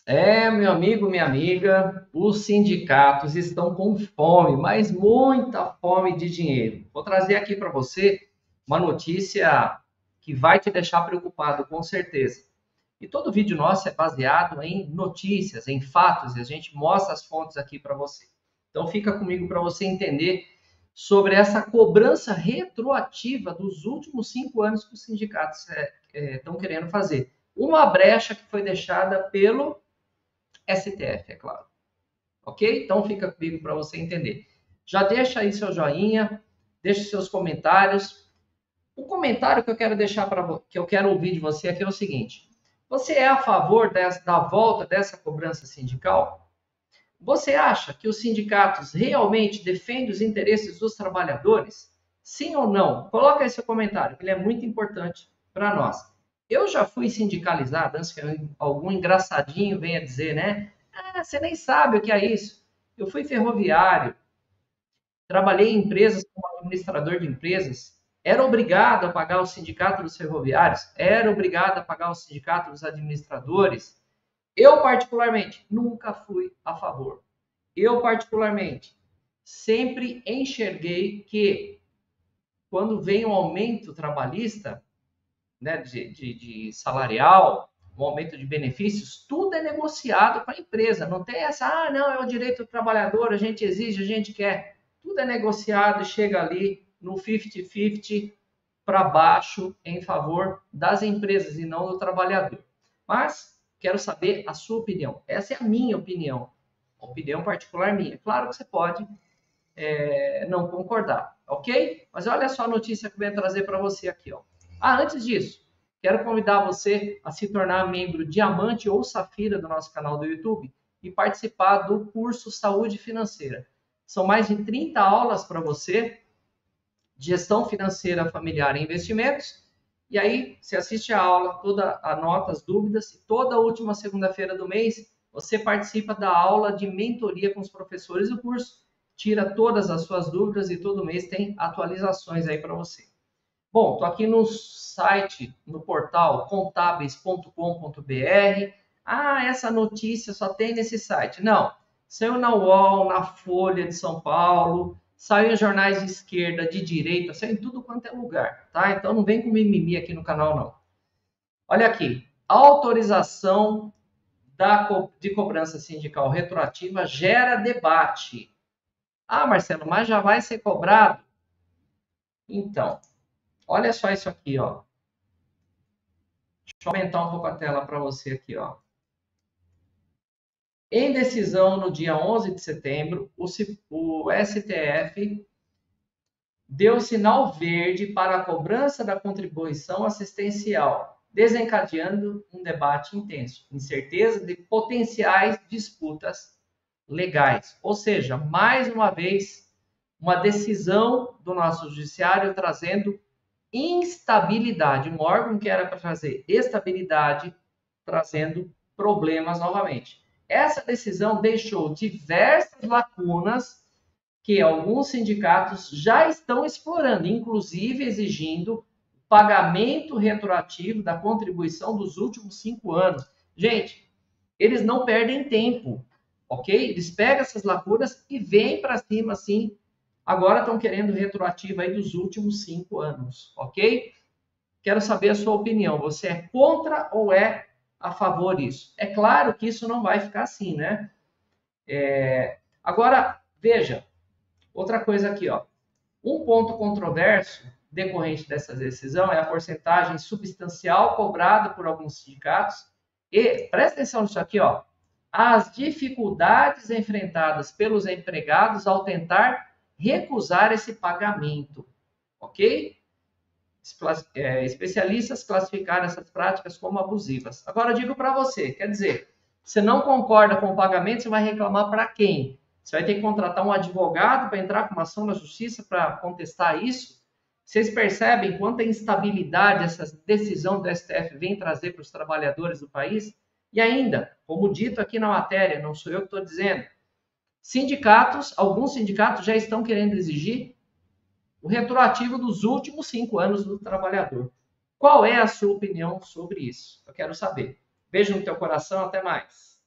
Meu amigo, minha amiga, os sindicatos estão com fome, mas muita fome de dinheiro. Vou trazer aqui para você uma notícia que vai te deixar preocupado, com certeza. E todo vídeo nosso é baseado em notícias, em fatos, e a gente mostra as fontes aqui para você. Então fica comigo para você entender sobre essa cobrança retroativa dos últimos 5 anos que os sindicatos estão querendo fazer. Uma brecha que foi deixada pelo STF, é claro. Ok? Então fica comigo para você entender. Já deixa aí seu joinha, deixa seus comentários. O comentário que eu quero deixar que eu quero ouvir de você aqui é o seguinte: você é a favor da volta dessa cobrança sindical? Você acha que os sindicatos realmente defendem os interesses dos trabalhadores? Sim ou não? Coloca aí seu comentário, que ele é muito importante para nós. Eu já fui sindicalizado, antes que algum engraçadinho venha dizer, né? Ah, você nem sabe o que é isso. Eu fui ferroviário, trabalhei em empresas como administrador de empresas, era obrigado a pagar o sindicato dos ferroviários, era obrigado a pagar o sindicato dos administradores. Eu, particularmente, nunca fui a favor. Eu, particularmente, sempre enxerguei que quando vem um aumento trabalhista, né, de salarial, um aumento de benefícios, tudo é negociado com a empresa. Não tem essa, não, é o direito do trabalhador, a gente exige, a gente quer. Tudo é negociado e chega ali no 50-50 para baixo em favor das empresas e não do trabalhador. Mas quero saber a sua opinião. Essa é a minha opinião. Opinião particular minha. Claro que você pode não concordar, ok? Mas olha só a notícia que eu venho trazer para você aqui, ó. Antes disso, quero convidar você a se tornar membro diamante ou safira do nosso canal do YouTube e participar do curso Saúde Financeira. São mais de 30 aulas para você, de gestão financeira familiar e investimentos. E aí, você assiste a aula, toda anota as dúvidas, e toda última segunda-feira do mês, você participa da aula de mentoria com os professores do curso, tira todas as suas dúvidas e todo mês tem atualizações aí para você. Bom, estou aqui no site, no portal contábeis.com.br. Essa notícia só tem nesse site. Não, saiu na UOL, na Folha de São Paulo, saiu em jornais de esquerda, de direita, saiu em tudo quanto é lugar, tá? Então não vem com mimimi aqui no canal, não. Olha aqui, autorização de cobrança sindical retroativa gera debate. Marcelo, mas já vai ser cobrado? Então, olha só isso aqui, ó. Deixa eu aumentar um pouco a tela para você aqui, ó. Em decisão no dia 11 de setembro, o STF deu sinal verde para a cobrança da contribuição assistencial, desencadeando um debate intenso, incerteza de potenciais disputas legais. Ou seja, mais uma vez, uma decisão do nosso judiciário trazendo instabilidade. Um órgão que era para trazer estabilidade, trazendo problemas novamente. Essa decisão deixou diversas lacunas que alguns sindicatos já estão explorando, inclusive exigindo pagamento retroativo da contribuição dos últimos 5 anos. Gente, eles não perdem tempo, ok? Eles pegam essas lacunas e vêm para cima assim. Agora estão querendo retroativo aí dos últimos 5 anos, ok? Quero saber a sua opinião. Você é contra ou é a favor disso? É claro que isso não vai ficar assim, né? Agora, veja, outra coisa aqui, ó. Um ponto controverso decorrente dessa decisão é a porcentagem substancial cobrada por alguns sindicatos e, presta atenção nisso aqui, ó, as dificuldades enfrentadas pelos empregados ao tentar recusar esse pagamento, ok? Especialistas classificaram essas práticas como abusivas. Agora, eu digo para você, quer dizer, você não concorda com o pagamento, você vai reclamar para quem? Você vai ter que contratar um advogado para entrar com uma ação na justiça para contestar isso? Vocês percebem quanta instabilidade essa decisão do STF vem trazer para os trabalhadores do país? E ainda, como dito aqui na matéria, não sou eu que estou dizendo, alguns sindicatos já estão querendo exigir o retroativo dos últimos 5 anos do trabalhador. Qual é a sua opinião sobre isso? Eu quero saber. Beijo no teu coração, até mais.